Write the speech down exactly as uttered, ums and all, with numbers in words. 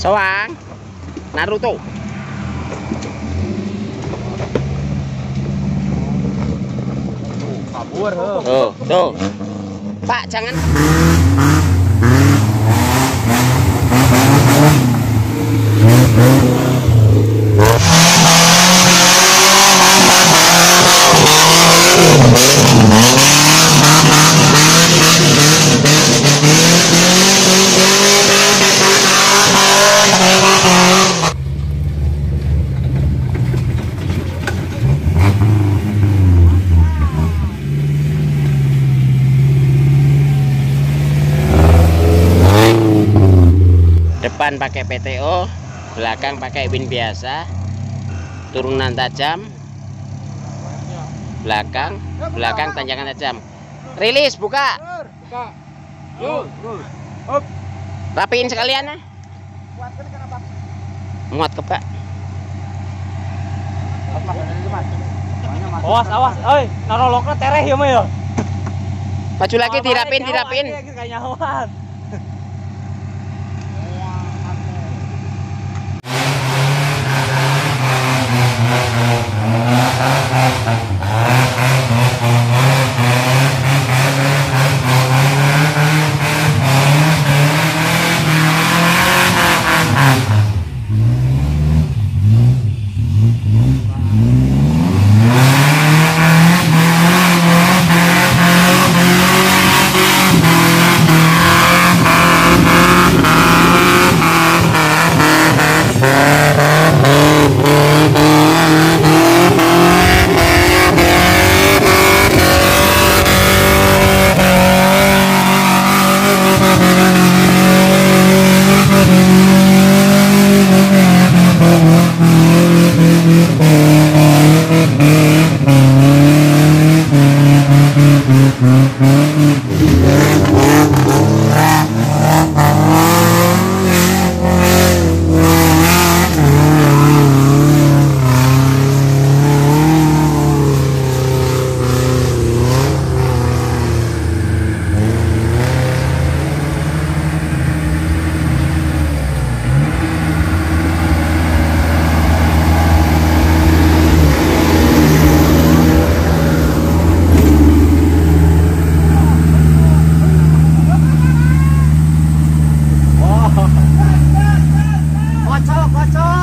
Soang Naruto. Kabur. Tuh, tuh. Pak, jangan. Depan pakai P T O, belakang pakai win biasa, turunan tajam, belakang belakang tanjakan tajam. Rilis, buka, Buka. Yuk. Hop. rapiin sekalian ya. Muat ke Pak. Awas, awas, oi, naroloknya tereh ya, Maya. Maju lagi, dirapin, dirapin. Kayak nyawan. Kocok, kocok.